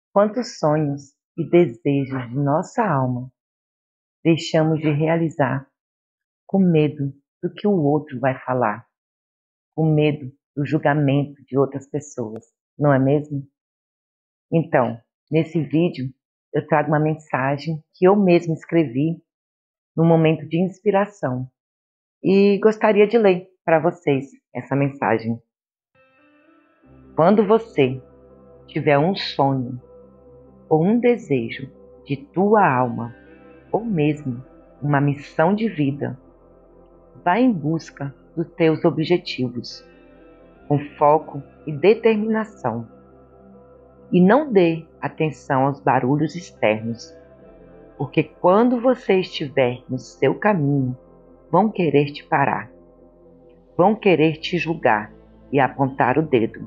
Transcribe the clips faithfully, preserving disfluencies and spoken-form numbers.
Quantos sonhos e desejos de nossa alma deixamos de realizar com medo do que o outro vai falar, com medo do julgamento de outras pessoas, não é mesmo? Então, nesse vídeo, eu trago uma mensagem que eu mesma escrevi num momento de inspiração e gostaria de ler para vocês essa mensagem. Quando você tiver um sonho ou um desejo de tua alma, ou mesmo uma missão de vida, vá em busca dos teus objetivos, com foco e determinação. E não dê atenção aos barulhos externos, porque quando você estiver no seu caminho, vão querer te parar, vão querer te julgar e apontar o dedo.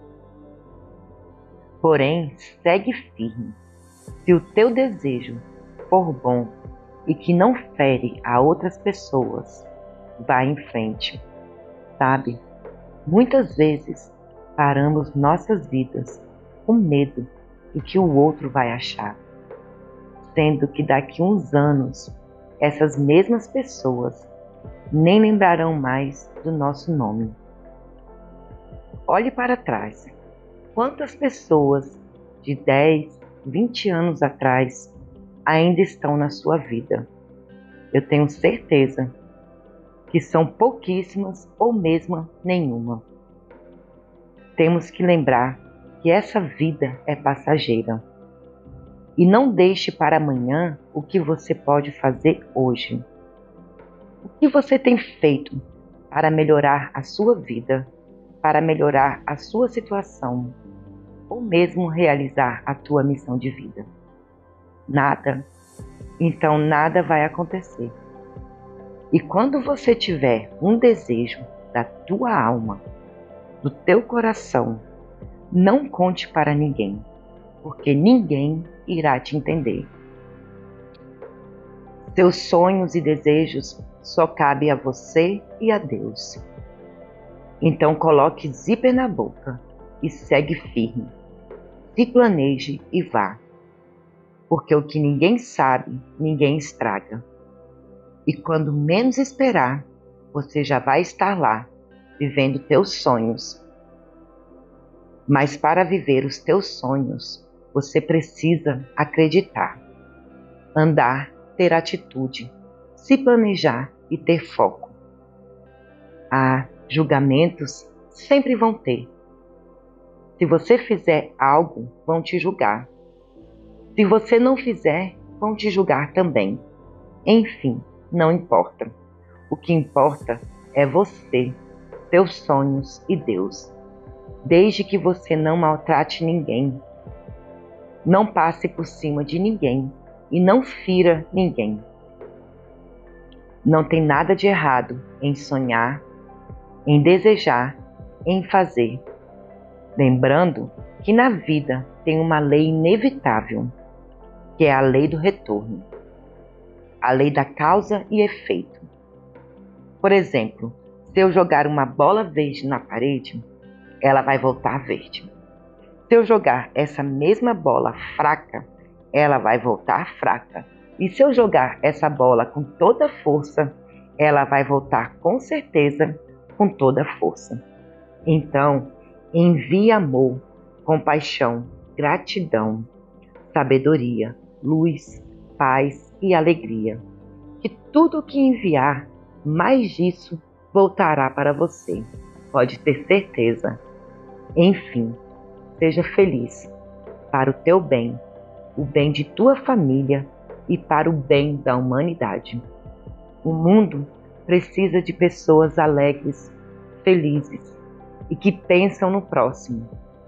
Porém, segue firme. Se o teu desejo for bom e que não fere a outras pessoas, vá em frente. Sabe, muitas vezes paramos nossas vidas com medo do que o outro vai achar, sendo que daqui a uns anos essas mesmas pessoas nem lembrarão mais do nosso nome. Olhe para trás. Quantas pessoas de dez, vinte anos atrás ainda estão na sua vida? Eu tenho certeza que são pouquíssimas ou mesmo nenhuma. Temos que lembrar que essa vida é passageira. E não deixe para amanhã o que você pode fazer hoje. O que você tem feito para melhorar a sua vida, para melhorar a sua situação, ou mesmo realizar a tua missão de vida? Nada. Então nada vai acontecer. E quando você tiver um desejo da tua alma, do teu coração, não conte para ninguém, porque ninguém irá te entender. Seus sonhos e desejos só cabem a você e a Deus. Então coloque zíper na boca e segue firme. Se planeje e vá, porque o que ninguém sabe, ninguém estraga. E quando menos esperar, você já vai estar lá, vivendo teus sonhos. Mas para viver os teus sonhos, você precisa acreditar, andar, ter atitude, se planejar e ter foco. Ah, julgamentos sempre vão ter. Se você fizer algo, vão te julgar. Se você não fizer, vão te julgar também. Enfim, não importa. O que importa é você, seus sonhos e Deus. Desde que você não maltrate ninguém, não passe por cima de ninguém e não fira ninguém. Não tem nada de errado em sonhar, em desejar, em fazer. Lembrando que na vida tem uma lei inevitável, que é a lei do retorno, a lei da causa e efeito. Por exemplo, se eu jogar uma bola verde na parede, ela vai voltar verde. Se eu jogar essa mesma bola fraca, ela vai voltar fraca. E se eu jogar essa bola com toda força, ela vai voltar com certeza com toda força. Então, envie amor, compaixão, gratidão, sabedoria, luz, paz e alegria. Que tudo que enviar, mais disso voltará para você. Pode ter certeza. Enfim, seja feliz para o teu bem, o bem de tua família e para o bem da humanidade. O mundo precisa de pessoas alegres, felizes e que pensam no próximo.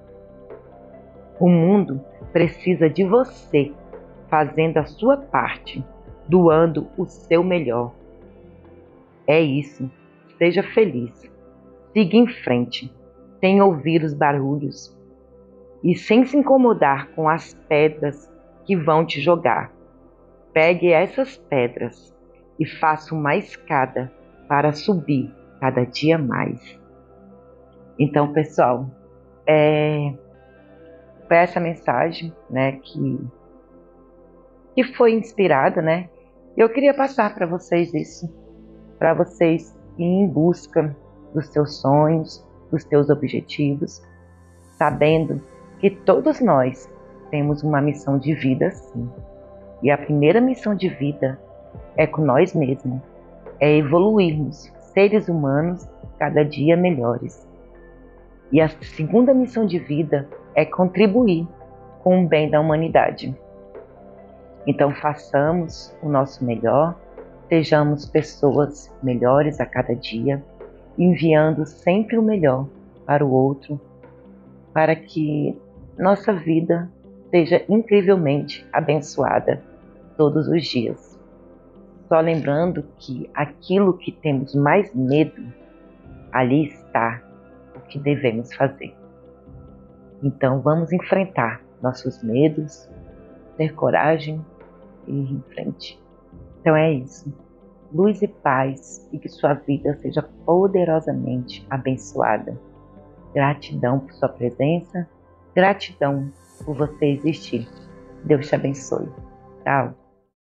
O mundo precisa de você fazendo a sua parte, doando o seu melhor. É isso. Seja feliz. Siga em frente, sem ouvir os barulhos e sem se incomodar com as pedras que vão te jogar. Pegue essas pedras e faça uma escada para subir cada dia mais. Então, pessoal, é... foi essa mensagem, né, que, que foi inspirada, né? Eu queria passar para vocês isso, para vocês irem em busca dos seus sonhos, dos seus objetivos, sabendo que todos nós temos uma missão de vida, sim. E a primeira missão de vida é com nós mesmos, é evoluirmos, seres humanos, cada dia melhores. E a segunda missão de vida é contribuir com o bem da humanidade. Então façamos o nosso melhor, sejamos pessoas melhores a cada dia, enviando sempre o melhor para o outro, para que nossa vida seja incrivelmente abençoada todos os dias. Só lembrando que aquilo que temos mais medo, ali está o que devemos fazer. Então vamos enfrentar nossos medos, ter coragem e ir em frente. Então é isso. Luz e paz, e que sua vida seja poderosamente abençoada. Gratidão por sua presença, gratidão por você existir. Deus te abençoe. Tchau.